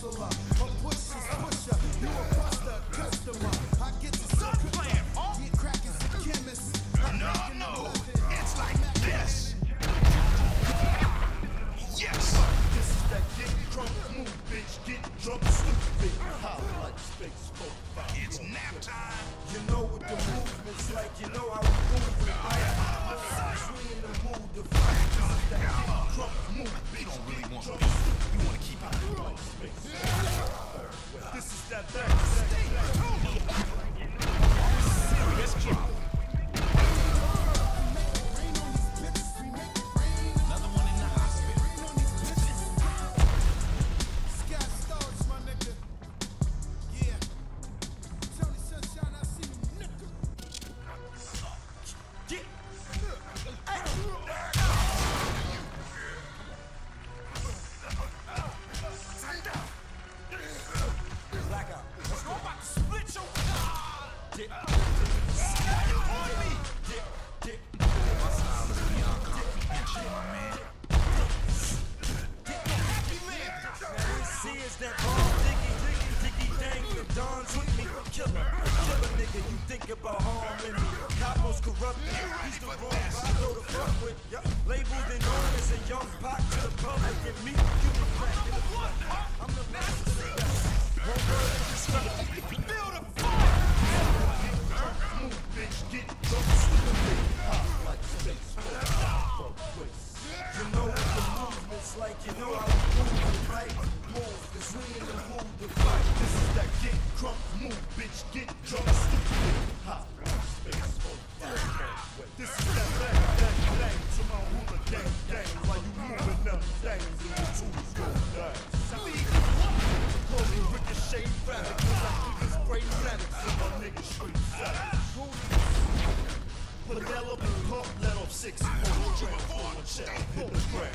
hustler, a pusher's pusher. You a buster, customer. I get the stop playing, get crackers and chemists. No, it's like this. Yes. This is that get drunk, move, bitch, get drunk, stupid. How like space profile. It's nap time. You know what the movement's like, you know how we move it, right? We in the mood to fight. This is that get drunk, move, We bitch, don't really get want drunk, beef. stupid. We want to keep it. This is that Serious problem. Another one in the hospital. Sky stars, my nigga. Yeah. Tony Sunshine, I see you, nigga. Yeah. Blackout. Let's go. I'm about to split your dick. On me. Dick. My style is beyond comprehension, my man. Happy man. See is that bomb, diggy, dang, the Don's with me. Killer, nigga, you think about harming me. Capo's corrupted, he's the wrong guy, go to fuck with. Yup, labeled and known as a young pot to the public. And me, you the crack in the blood. I'm the master of the best. One word is destruction. Feel the fire. Move, bitch, get drunk, stupid. Hot like space. You know what the movement's like, you know how we move it, right? Move, cause we in the mood to fight. This is that get crunk, move, bitch, get drunk, stupid. Hot like space. This is that bang to my hula gang. While you moving them things and the tools go down. Call me Ricochet Rabbit, cause I keep this great rabbit so my niggas straight savage. Penelope Pump, let off 6 on the track, on the check, hit the ground.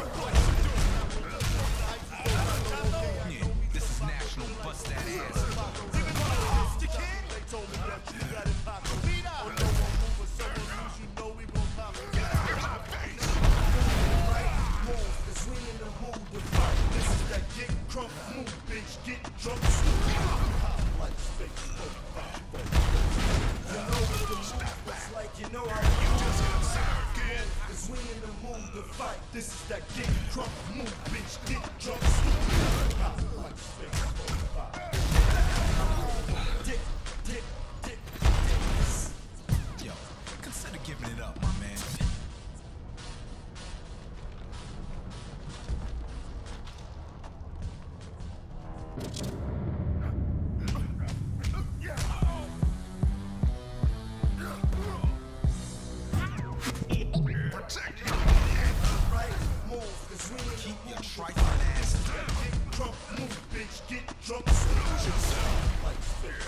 Yeah, this is national. Bust that ass. They told me that you got it poppin'. Oh, no one move or someone lose, you know we gon' pop it. Right, move, cause we in the mood to fight. This is that get crunk, move, bitch, get drunk, stupid. Hot like space, you know what the movement's like, you know how you just cause we in the mood to fight. This is that get crunk, move, bitch, get drunk, stupid. Hot like space, dick. Yo, consider giving it up, my man. Protect your Right, move, cause we in the keep your mood to trifling ass down. get crunk, move, bitch, get drunk, stupid. Like space,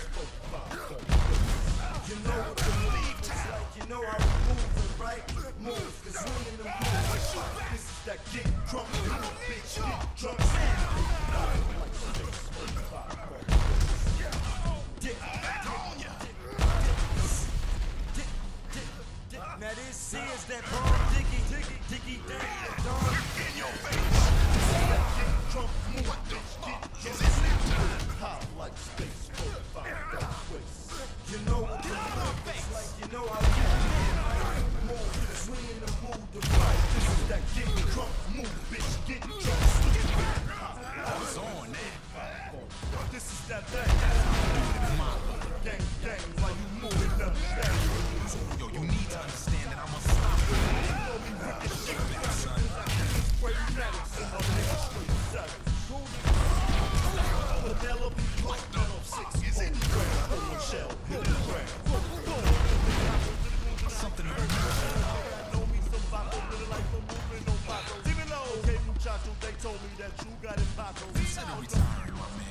you know what the movement's like, you know how we move it, right? Move, cause we in the mood to fight. This is that get crunk, move, bitch, get drunk, stupid. Like space, dick. Now this is that bomb, diggy, dang, the Don. In your face. Get drunk, move, bitch, get drunk, hot like space, you know what the movement's like, you know how you move, cause we in the mood to fight. This is that get drunk, move, bitch, get drunk, stupid. I was on that. This is that gang, while you moving them things. Yo, you need to understand that I'm unstoppable. Straight medics in my niggas straight savage. Penelope Pump, let off 6 on the ground, on the shell, hit the ground. Something to Know me some vato, really like the moving no vato. Dímelo, okay, muchacho, they told me that you got it vato. consider retiring, my man.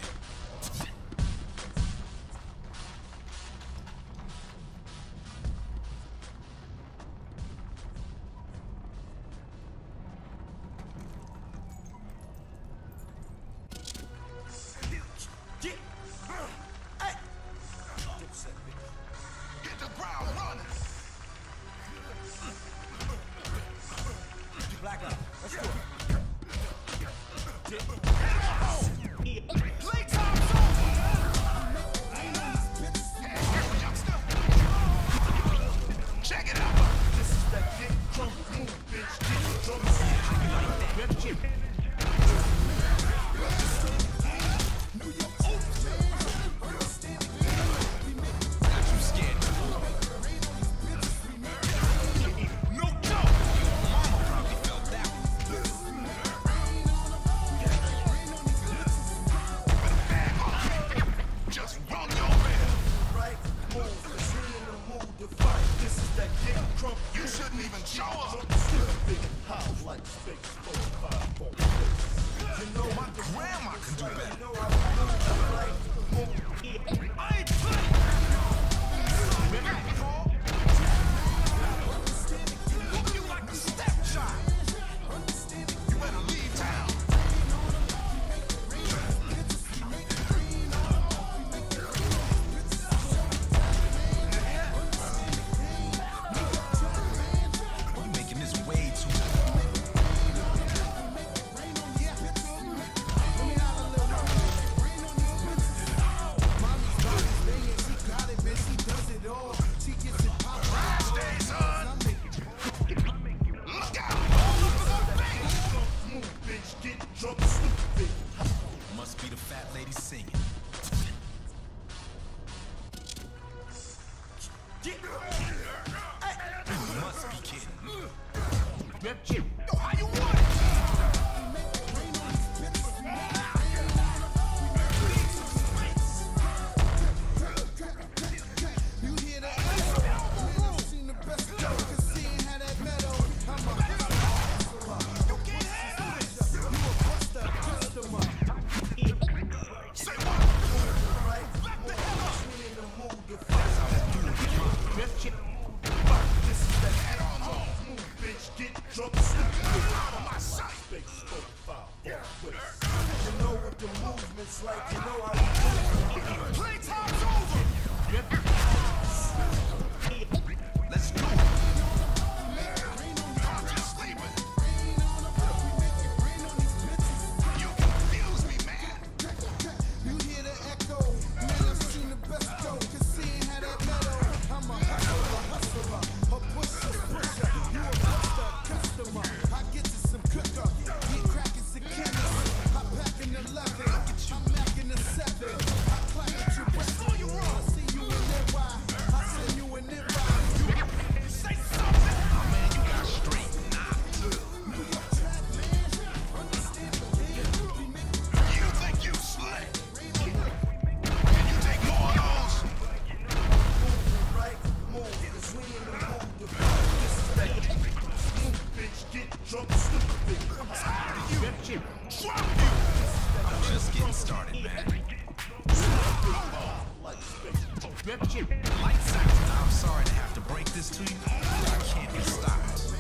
singing. Get You must be kidding. Rip chip. Yo, how you want it? Like you know how Playtime's over. Let's go. I'm just leaving. You confuse me, man. You hear the echo, man, I've seen the best go, cause seeing how that meadow, I'm a hustler, a pusher, you a buster, customer, I get to some cooker, get crackin' some chemists, I pack in 11, I'm mackin' a 7, I clap at your breath, I see you in that wide, I send you in that ride, Say something. Oh, man, you got straight knocked. New York trap, man, understand the game, we make You think you slick? Can you take more of those? right move. Cause we in the mood to this is that bitch get drunk stupid. I'm tired of you. Rip chip. Drop you. I'm just getting started, man. Rip chip. Lights out. I'm sorry to have to break this to you. I can't be stopped.